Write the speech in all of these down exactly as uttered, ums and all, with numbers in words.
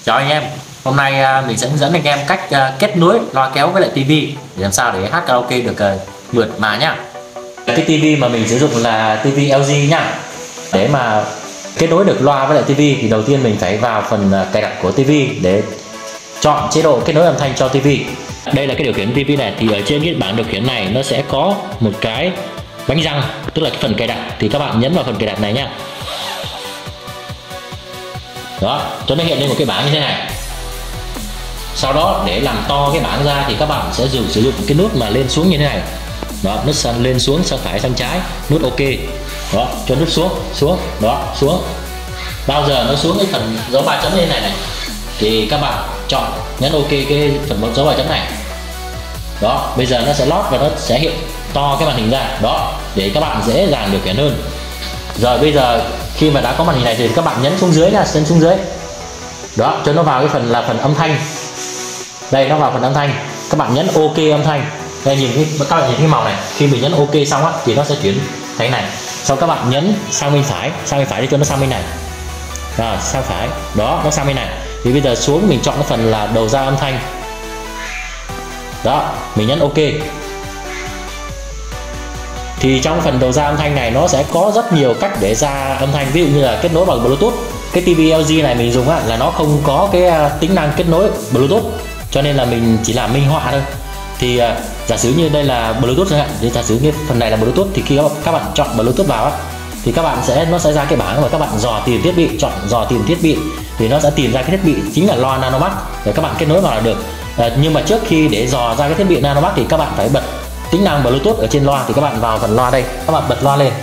Chào anh em, hôm nay mình sẽ hướng dẫn anh em cách kết nối loa kéo với lại tivi để làm sao để hát karaoke được mượt mà nhá. Cái tivi mà mình sử dụng là tivi L G nhá. Để mà kết nối được loa với lại tivi thì đầu tiên mình phải vào phần cài đặt của tivi để chọn chế độ kết nối âm thanh cho tivi. Đây là cái điều khiển tivi này, thì ở trên cái bảng điều khiển này nó sẽ có một cái bánh răng, tức là cái phần cài đặt, thì các bạn nhấn vào phần cài đặt này nhá. Đó, cho nó hiện lên một cái bảng như thế này. Sau đó để làm to cái bảng ra thì các bạn sẽ dùng sử dụng cái nút mà lên xuống như thế này. Đó, nút sang lên xuống, sang phải sang trái, nút OK. Đó, cho nút xuống, xuống, đó, xuống. Bao giờ nó xuống cái phần dấu ba chấm lên này này thì các bạn chọn nhấn OK cái phần dấu ba chấm này. Đó, bây giờ nó sẽ lót và nó sẽ hiện to cái màn hình ra. Đó, để các bạn dễ dàng điều khiển hơn. Rồi bây giờ khi mà đã có màn hình này thì các bạn nhấn xuống dưới là nhấn xuống dưới. Đó, cho nó vào cái phần là phần âm thanh. Đây, nó vào phần âm thanh. Các bạn nhấn OK âm thanh. Đây, nhìn cái các bạn nhìn cái màu này, khi mình nhấn OK xong á thì nó sẽ chuyển thành này. Sau các bạn nhấn sang bên phải, sang bên phải để cho nó sang bên này. Rồi, sang phải. Đó, nó sang bên này. Thì bây giờ xuống mình chọn cái phần là đầu ra âm thanh. Đó, mình nhấn OK. Thì trong phần đầu ra âm thanh này nó sẽ có rất nhiều cách để ra âm thanh, ví dụ như là kết nối bằng Bluetooth. Cái tivi L G này mình dùng á, là nó không có cái tính năng kết nối Bluetooth, cho nên là mình chỉ làm minh họa thôi. Thì uh, giả sử như đây là Bluetooth chẳng hạn, thì giả sử như phần này là Bluetooth, thì khi các bạn chọn Bluetooth vào á, thì các bạn sẽ nó sẽ ra cái bảng và các bạn dò tìm thiết bị, chọn dò tìm thiết bị thì nó sẽ tìm ra cái thiết bị chính là loa Nanomax để các bạn kết nối vào là được. Uh, nhưng mà trước khi để dò ra cái thiết bị Nanomax thì các bạn phải bật tính năng Bluetooth ở trên loa. Thì các bạn vào phần loa đây, các bạn bật loa lên.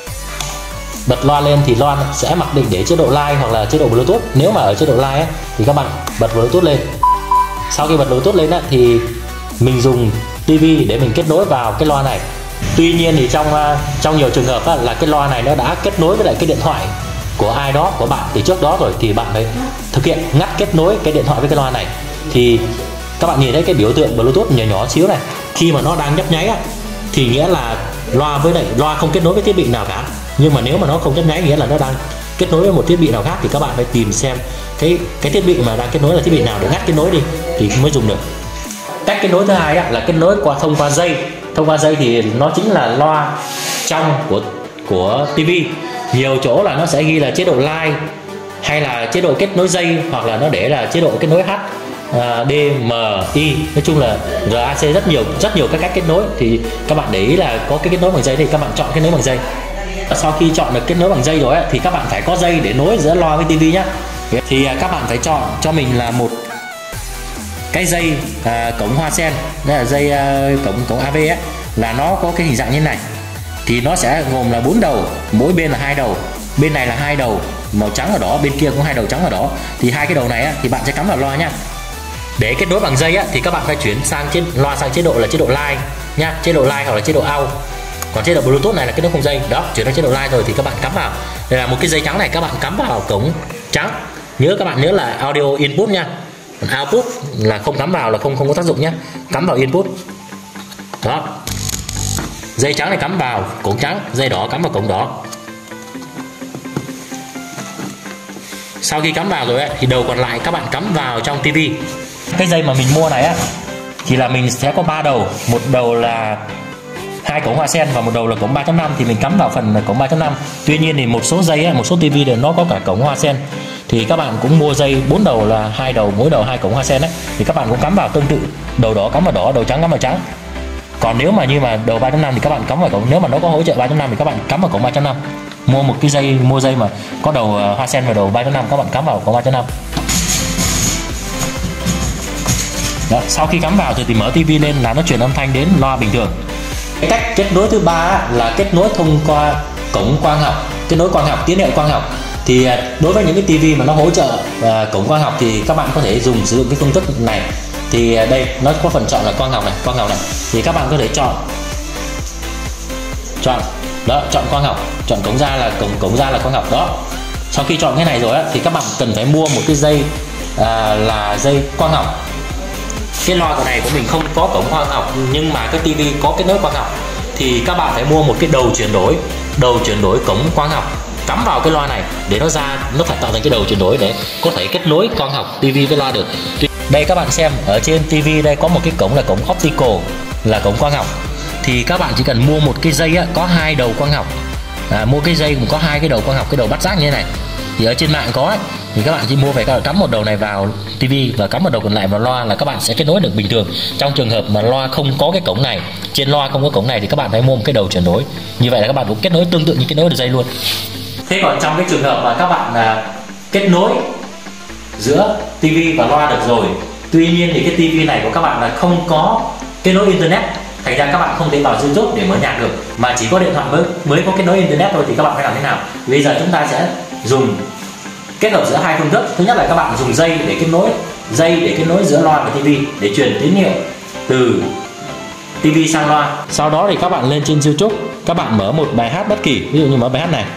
Bật loa lên thì loa sẽ mặc định để chế độ live hoặc là chế độ Bluetooth. Nếu mà ở chế độ live ấy, thì các bạn bật Bluetooth lên. Sau khi bật Bluetooth lên á, thì mình dùng tivi để mình kết nối vào cái loa này. Tuy nhiên thì trong trong nhiều trường hợp á, là cái loa này nó đã kết nối với lại cái điện thoại của ai đó, của bạn từ trước đó rồi, thì bạn phải thực hiện ngắt kết nối cái điện thoại với cái loa này. Thì các bạn nhìn thấy cái biểu tượng Bluetooth nhỏ nhỏ xíu này, khi mà nó đang nhấp nháy á, thì nghĩa là loa với lại loa không kết nối với thiết bị nào cả. Nhưng mà nếu mà nó không nhấp nháy nghĩa là nó đang kết nối với một thiết bị nào khác, thì các bạn phải tìm xem cái cái thiết bị mà đang kết nối là thiết bị nào để ngắt kết nối đi thì mới dùng được. Cách kết nối thứ hai á, là kết nối qua thông qua dây. Thông qua dây thì nó chính là loa trong của của tivi. Nhiều chỗ là nó sẽ ghi là chế độ live hay là chế độ kết nối dây, hoặc là nó để là chế độ kết nối H, uh, D, M, I, nói chung là R A C, rất nhiều rất nhiều các cách kết nối. Thì các bạn để ý là có cái kết nối bằng dây thì các bạn chọn kết nối bằng dây. Sau khi chọn được kết nối bằng dây rồi ấy, thì các bạn phải có dây để nối giữa loa với tivi nhá. Thì các bạn phải chọn cho mình là một cái dây à, cổng hoa sen, đây là dây à, cổng cổng A V ấy, là nó có cái hình dạng như thế này. Thì nó sẽ gồm là bốn đầu, mỗi bên là hai đầu, bên này là hai đầu màu trắng ở đó, bên kia cũng hai đầu trắng ở đó. Thì hai cái đầu này á, thì bạn sẽ cắm vào loa nhá. Để kết nối bằng dây á, thì các bạn phải chuyển sang trên loa sang chế độ là chế độ live nhá, chế độ live hoặc là chế độ out. Còn chế độ Bluetooth này là kết nối không dây. Đó, chuyển sang chế độ live rồi thì các bạn cắm vào. Đây là một cái dây trắng này, các bạn cắm vào cổng trắng. Nhớ các bạn nhớ là audio input nha. Còn output là không cắm vào là không không có tác dụng nhé. Cắm vào input. Đó. Dây trắng này cắm vào cổng trắng, dây đỏ cắm vào cổng đỏ. Sau khi cắm vào rồi ấy, thì đầu còn lại các bạn cắm vào trong tivi. Cái dây mà mình mua này á, thì là mình sẽ có ba đầu, một đầu là hai cổng hoa sen và một đầu là cổng ba chấm năm, thì mình cắm vào phần cổng ba chấm năm. Tuy nhiên thì một số dây ấy, một số tivi thì nó có cả cổng hoa sen, thì các bạn cũng mua dây bốn đầu là hai đầu, mỗi đầu hai cổng hoa sen đấy, thì các bạn cũng cắm vào tương tự, đầu đỏ cắm vào đỏ, đầu trắng cắm vào trắng. Còn nếu mà như mà đầu ba chấm năm thì các bạn cắm vào cổng, nếu mà nó có hỗ trợ ba chấm năm thì các bạn cắm vào cổng ba chấm năm. Mua một cái dây, mua dây mà có đầu hoa sen và đầu ba chấm năm, các bạn cắm vào cổng ba chấm năm. Đó, sau khi cắm vào rồi thì mở tivi lên là nó truyền âm thanh đến loa bình thường. Cái cách kết nối thứ ba là kết nối thông qua cổng quang học, kết nối quang học, tín hiệu quang học. Thì đối với những cái tivi mà nó hỗ trợ uh, cổng quang học thì các bạn có thể dùng sử dụng cái phương thức này. Thì uh, đây nó có phần chọn là quang học này, quang học này. Thì các bạn có thể chọn chọn đó, chọn quang học, chọn cổng ra là cổng cổng ra là quang học đó. Sau khi chọn cái này rồi á, thì các bạn cần phải mua một cái dây uh, là dây quang học. Cái loa của này của mình không có cổng quang học, nhưng mà cái tivi có kết nối quang học thì các bạn phải mua một cái đầu chuyển đổi, đầu chuyển đổi cổng quang học. cắm vào cái loa này để nó ra, nó phải tạo thành cái đầu chuyển đổi để có thể kết nối quang học tivi với loa được. Đây các bạn xem, ở trên tivi đây có một cái cổng là cổng optical, là cổng quang học. Thì các bạn chỉ cần mua một cái dây á, có hai đầu quang học, à, mua cái dây có hai cái đầu quang học, cái đầu bắt giác như thế này. Thì ở trên mạng có ấy, thì các bạn chỉ mua về các bạn cắm một đầu này vào tivi và cắm một đầu còn lại vào loa là các bạn sẽ kết nối được bình thường. Trong trường hợp mà loa không có cái cổng này, trên loa không có cổng này thì các bạn phải mua một cái đầu chuyển đổi. Như vậy là các bạn cũng kết nối tương tự như kết nối được dây luôn. Thế còn trong cái trường hợp mà các bạn à, kết nối giữa tivi và loa được rồi, tuy nhiên thì cái tivi này của các bạn là không có kết nối internet, thành ra các bạn không thể vào YouTube để mở nhạc được, mà chỉ có điện thoại mới mới có kết nối internet thôi. Thì các bạn phải làm thế nào? Bây giờ chúng ta sẽ dùng kết hợp giữa hai phương thức. Thứ nhất là các bạn dùng dây để kết nối dây để kết nối giữa loa và tivi để truyền tín hiệu từ tivi sang loa. Sau đó thì các bạn lên trên YouTube, các bạn mở một bài hát bất kỳ, ví dụ như mở bài hát này.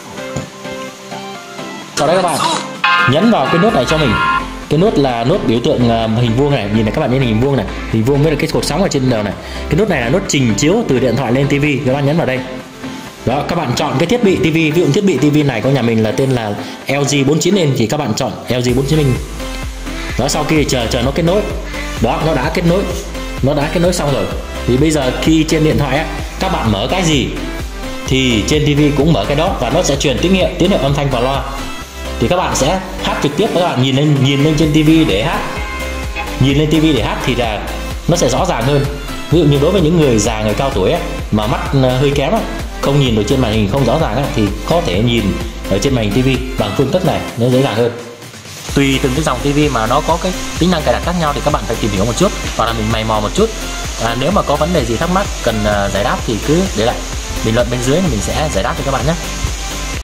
Sau đó các bạn nhấn vào cái nút này cho mình. Cái nút là nút biểu tượng hình vuông này, nhìn này các bạn, nhìn hình vuông này, hình vuông với là cái cột sóng ở trên đầu này. Cái nút này là nút trình chiếu từ điện thoại lên tivi, các bạn nhấn vào đây. Đó, các bạn chọn cái thiết bị tivi, ví dụ thiết bị tivi này của nhà mình là tên là L G bốn chín inch thì các bạn chọn L G bốn chín inch. Đó, sau khi chờ chờ nó kết nối. Đó, nó đã kết nối. Nó đã kết nối xong rồi. Thì bây giờ khi trên điện thoại á, các bạn mở cái gì thì trên tivi cũng mở cái đó và nó sẽ truyền tín hiệu tín hiệu âm thanh vào loa. Thì các bạn sẽ hát trực tiếp, các bạn nhìn lên nhìn lên trên tivi để hát. Nhìn lên tivi để hát thì là nó sẽ rõ ràng hơn. Ví dụ như đối với những người già, người cao tuổi ấy, mà mắt hơi kém ấy, không nhìn được trên màn hình không rõ ràng ấy, thì có thể nhìn ở trên màn hình tivi bằng phương thức này, nó dễ dàng hơn. Tùy từng cái dòng tivi mà nó có cái tính năng cài đặt khác nhau thì các bạn phải tìm hiểu một chút, hoặc là mình mày mò một chút. À, nếu mà có vấn đề gì thắc mắc cần uh, giải đáp thì cứ để lại bình luận bên dưới thì mình sẽ giải đáp cho các bạn nhé.